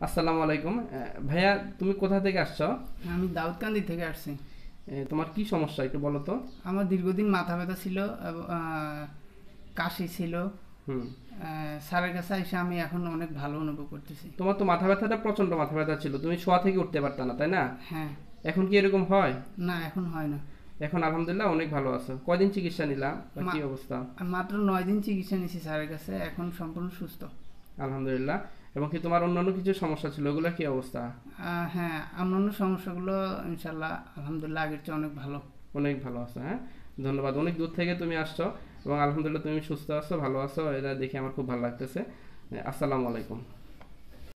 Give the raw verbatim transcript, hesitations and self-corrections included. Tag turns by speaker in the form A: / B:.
A: আসসালামু আলাইকুম। আহ, ভাইয়া, তুমি কোথা থেকে আসছো?
B: আমি দাউদকান্দি থেকে আসছি।
A: এ, তোমার কি সমস্যা একটু বলো তো।
B: আমার দীর্ঘদিন মাথা ব্যথা ছিল, এবং, আহ, কাশি ছিল।
A: হুম।
B: আহ, স্যারের কাছে এসে আমি এখন অনেক ভালো অনুভব করতেছি।
A: তোমার তো মাথা ব্যথাটা প্রচন্ড মাথা ব্যথা ছিল, তুমি শোয়া থেকে উঠতে পারতা না, তাই না?
B: হ্যাঁ।
A: এখন কি এরকম হয়?
B: না, এখন হয় না।
A: এখন আলহামদুলিল্লাহ অনেক ভালো আছো। কয়দিন চিকিৎসা নিলা বা কি
B: মা-
A: অবস্থা?
B: আমি মাত্র নয় দিন চিকিৎসা নিয়েছি স্যারের কাছে, এখন সম্পূর্ণ সুস্থ।
A: আলহামদুলিল্লাহ। এবং কি তোমার অন্যান্য কিছু সমস্যা ছিল, ওগুলোর কি অবস্থা?
B: আহ, হ্যাঁ, অন্যান্য সমস্যাগুলো ইনশাল্লাহ আলহামদুলিল্লাহ আগের চেয়ে অনেক ভালো।
A: অনেক ভালো আছো, হ্যাঁ। ধন্যবাদ, অনেক দূর থেকে তুমি আসছো এবং আলহামদুলিল্লাহ তুমি সুস্থ আছো, ভালো আছো, এটা দেখে আমার খুব ভালো লাগতেছে। আসসালামু আলাইকুম।